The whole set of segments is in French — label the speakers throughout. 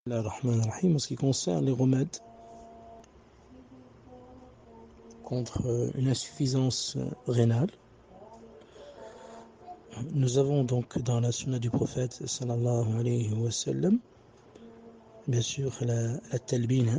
Speaker 1: En ce qui concerne les remèdes contre une insuffisance rénale, nous avons donc dans la sunna du prophète sallallahu alayhi wa sallam, bien sûr la talbina,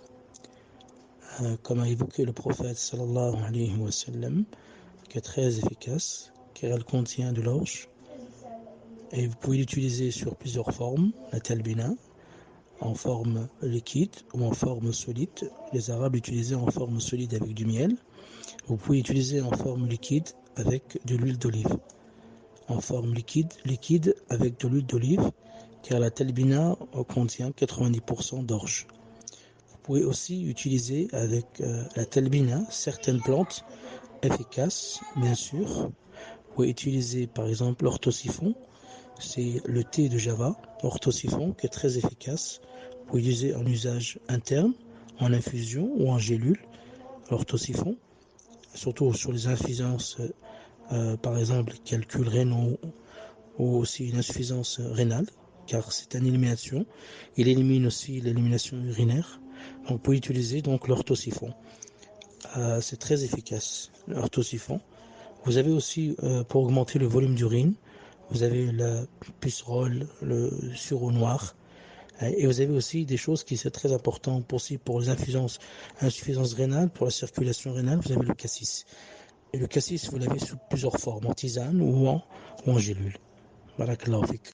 Speaker 1: comme a évoqué le prophète sallallahu alayhi wa sallam, qui est très efficace, car elle contient de l'orge, et vous pouvez l'utiliser sur plusieurs formes, la talbina, en forme liquide ou en forme solide. Les Arabes l'utilisaient en forme solide avec du miel. Vous pouvez l'utiliser en forme liquide avec de l'huile d'olive. En forme liquide avec de l'huile d'olive, car la talbina contient 90% d'orge. Vous pouvez aussi utiliser avec la talbina certaines plantes efficaces, bien sûr. Vous pouvez utiliser par exemple l'orthosiphon, c'est le thé de Java, orthosiphon, qui est très efficace. Vous pouvez l'utiliser en usage interne, en infusion ou en gélule, l'orthosiphon, surtout sur les insuffisances, par exemple calculs rénaux ou aussi une insuffisance rénale, car c'est une élimination. Il élimine aussi l'élimination urinaire. Donc vous pouvez utiliser donc l'orthosiphon. C'est très efficace, l'orthosiphon. Vous avez aussi, pour augmenter le volume d'urine, vous avez la pucerole, le sureau noir, et vous avez aussi des choses qui sont très importantes pour les insuffisances rénales, pour la circulation rénale, vous avez le cassis. Et le cassis, vous l'avez sous plusieurs formes, en tisane ou en gélule. Barakallahu fik.